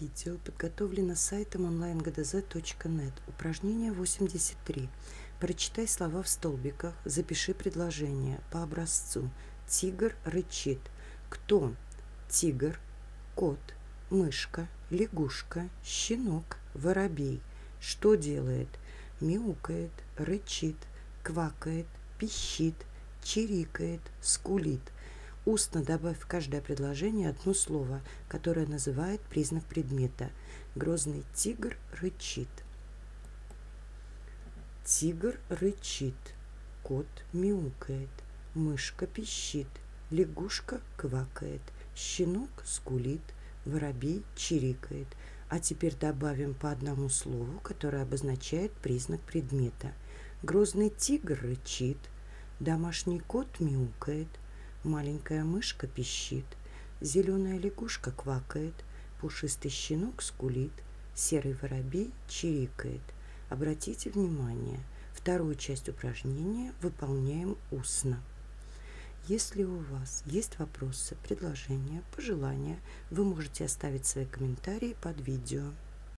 видео подготовлено сайтом onlinegdz.net. Упражнение 83. Прочитай слова в столбиках, запиши предложение по образцу. Тигр рычит. Кто? Тигр, кот, мышка, лягушка, щенок, воробей. Что делает? Мяукает, рычит, квакает, пищит, чирикает, скулит. Устно добавь в каждое предложение одно слово, которое называет признак предмета. Грозный тигр рычит. Тигр рычит. Кот мяукает. Мышка пищит. Лягушка квакает. Щенок скулит. Воробей чирикает. А теперь добавим по одному слову, которое обозначает признак предмета. Грозный тигр рычит. Домашний кот мяукает. Маленькая мышка пищит, зеленая лягушка квакает, пушистый щенок скулит, серый воробей чирикает. Обратите внимание, вторую часть упражнения выполняем устно. Если у вас есть вопросы, предложения, пожелания, вы можете оставить свои комментарии под видео.